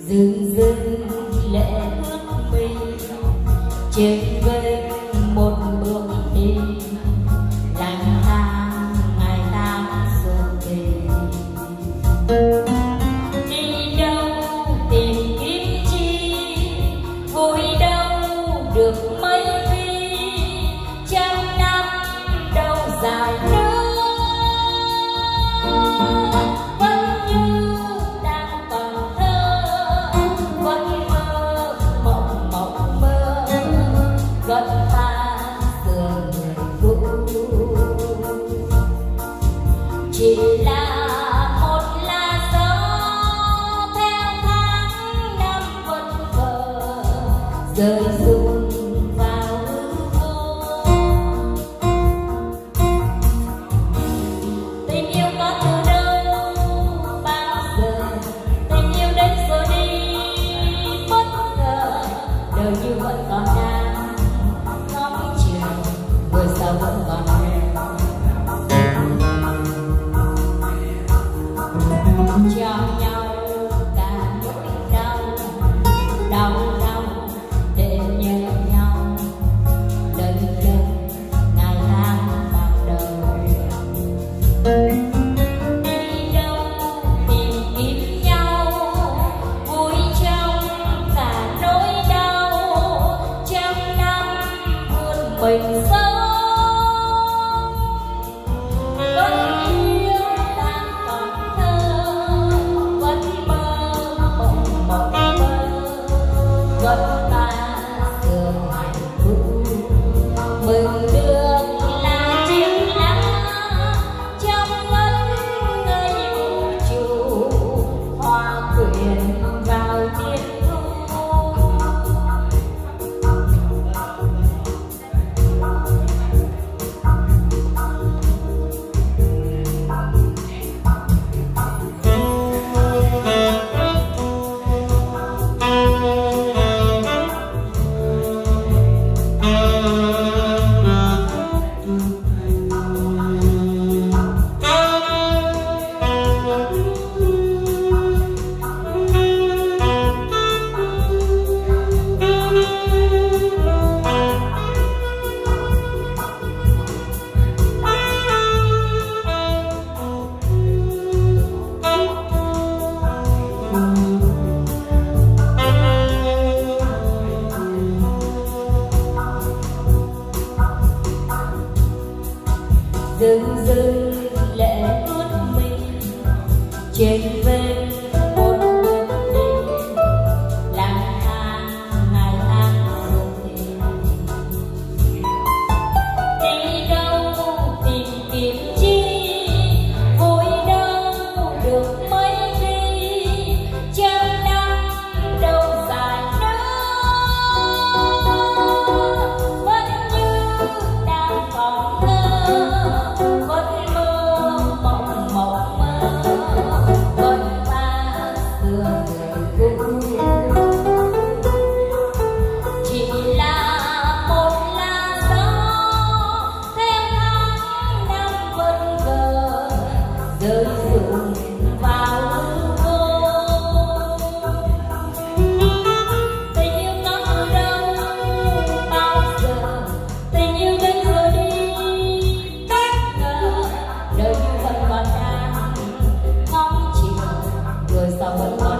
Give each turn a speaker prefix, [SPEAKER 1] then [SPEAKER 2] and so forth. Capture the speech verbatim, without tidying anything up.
[SPEAKER 1] dưng dưng lệ ướt mi trên vết một bước đi lang thang ngày tháng xuân tình. Đi đâu tìm kiếm chi vui đâu được mấy khi trăm năm đâu dài nữa. Chỉ là một lá gió theo tháng năm vẫn vờ rơi rụng vào hư vô. Tình yêu có từ đâu bao giờ, tình yêu đến rồi đi bất ngờ. Đời như vẫn còn đang ngóng chiều, người sao vẫn còn nghèo. Trao nhau cả nỗi đau, đau đau để nhớ nhau lần lần ngày tháng bạc đầu. Đi đâu tìm kiếm nhau vui trong cả nỗi đau, trăm năm buồn mình sống. Vẫn ta sương hạnh phúc mừng được là chiếc lá trong ngất ngây vũ trụ hoa quyện vào thiên thu. Dưng dưng lệ ướt mi trên vết một bước đi lang thang ngày tháng xuân tình. Đi đâu tìm kiếm chi vui đâu được mấy khi trăm năm đâu dài nữa. Vẫn như đang còn thơ, vẫn mơ mộng mộng mơ, vẫn ta xưa người cũ. Chỉ là một lá gió theo tháng năm vẫn vờ rơi rụng vào hư vô. Tình yêu có từ đâu bao giờ, tình yêu đến rồi đi bất ngờ. Đời như vẫn còn đang ngóng chiều, người sao vẫn còn